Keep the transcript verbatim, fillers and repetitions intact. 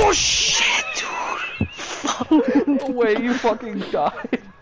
Oh shit, dude! The way you fucking died.